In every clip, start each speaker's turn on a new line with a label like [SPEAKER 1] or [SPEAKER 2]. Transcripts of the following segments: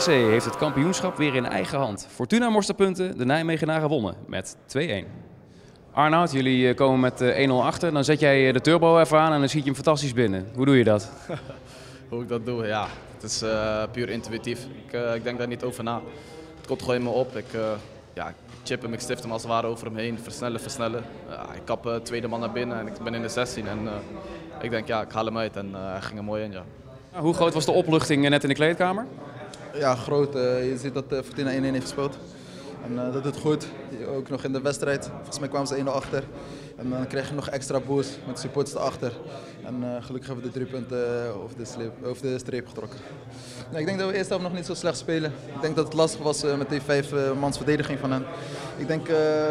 [SPEAKER 1] NEC heeft het kampioenschap weer in eigen hand. Fortuna morste punten, de Nijmegenaren wonnen met 2-1. Arnoud, jullie komen met 1-0 achter. Dan zet jij de turbo even aan en dan schiet je hem fantastisch binnen. Hoe doe je dat?
[SPEAKER 2] Hoe ik dat doe? Ja, het is puur intuïtief. Ik denk daar niet over na. Het komt gewoon in me op. Ik chip hem, ik stift hem als het ware over hem heen. Versnellen. Ik kap tweede man naar binnen en ik ben in de 16. En ik denk, ja, ik haal hem uit en hij ging er mooi in. Ja.
[SPEAKER 1] Hoe groot was de opluchting net in de kleedkamer?
[SPEAKER 3] Ja, groot. Je ziet dat Fortuna 1-1 heeft gespeeld. En dat doet goed. Ook nog in de wedstrijd. Volgens mij kwamen ze 1-0 achter. En dan kreeg je nog extra boost met de supporters erachter. En gelukkig hebben we de 3 punten over de streep getrokken. Nou, ik denk dat we eerst helft nog niet zo slecht spelen. Ik denk dat het lastig was met die 5 mans verdediging van hen. Ik denk,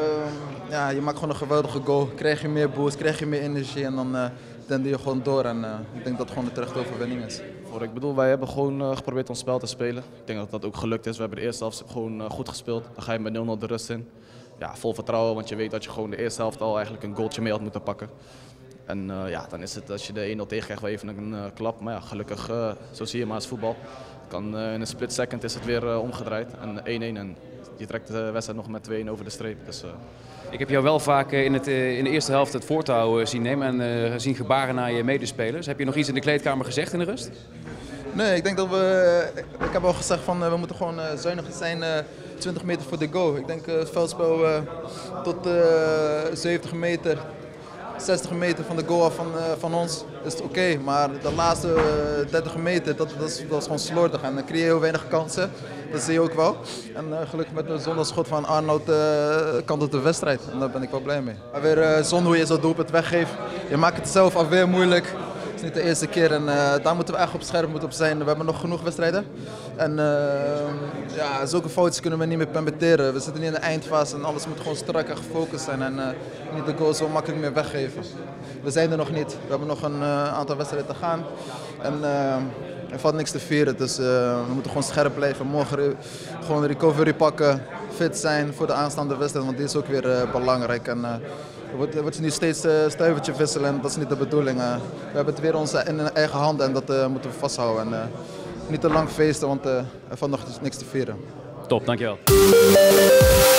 [SPEAKER 3] je maakt gewoon een geweldige goal. Krijg je meer boost, krijg je meer energie en dan doe je gewoon door. En ik denk dat het gewoon de terechte overwinning is.
[SPEAKER 2] Ik bedoel, wij hebben gewoon geprobeerd ons spel te spelen. Ik denk dat dat ook gelukt is. We hebben de eerste helft gewoon goed gespeeld. Dan ga je met 0-0 de rust in. Ja, vol vertrouwen, want je weet dat je gewoon de eerste helft al eigenlijk een goaltje mee had moeten pakken. En dan is het, als je de 1-0 tegen krijgt, wel even een klap. Maar ja, gelukkig, zo zie je maar als voetbal. In een split second is het weer omgedraaid. En 1-1 en je trekt de wedstrijd nog met 2-1 over de streep. Dus,
[SPEAKER 1] Ik heb jou wel vaak in de eerste helft het voortouw zien nemen en zien gebaren naar je medespelers. Heb je nog iets in de kleedkamer gezegd in de rust?
[SPEAKER 3] Nee, ik denk dat ik heb al gezegd van we moeten gewoon zuinig zijn 20 meter voor de goal. Ik denk het veldspel tot 70 meter, 60 meter van de goal af van ons is het oké. Maar de laatste 30 meter, dat is gewoon slordig en dan creëer je heel weinig kansen. Dat zie je ook wel. En gelukkig met de zondagsschot van Arnoud kant op de wedstrijd. En daar ben ik wel blij mee. Maar weer zonder hoe je zo'n doelpunt weggeeft. Je maakt het zelf alweer moeilijk. Het is niet de eerste keer en daar moeten we echt op scherp op zijn. We hebben nog genoeg wedstrijden. En zulke foutjes kunnen we niet meer permitteren. We zitten nu in de eindfase en alles moet gewoon strak en gefocust zijn. En niet de goal zo makkelijk meer weggeven. We zijn er nog niet. We hebben nog een aantal wedstrijden te gaan. En er valt niks te vieren, dus we moeten gewoon scherp blijven. Morgen gewoon recovery pakken, fit zijn voor de aanstaande wedstrijd, want die is ook weer belangrijk. En er wordt nu steeds stuivertje wisselen en dat is niet de bedoeling. We hebben het weer in eigen handen en dat moeten we vasthouden. En niet te lang feesten, want er valt nog niks te vieren.
[SPEAKER 1] Top, dankjewel.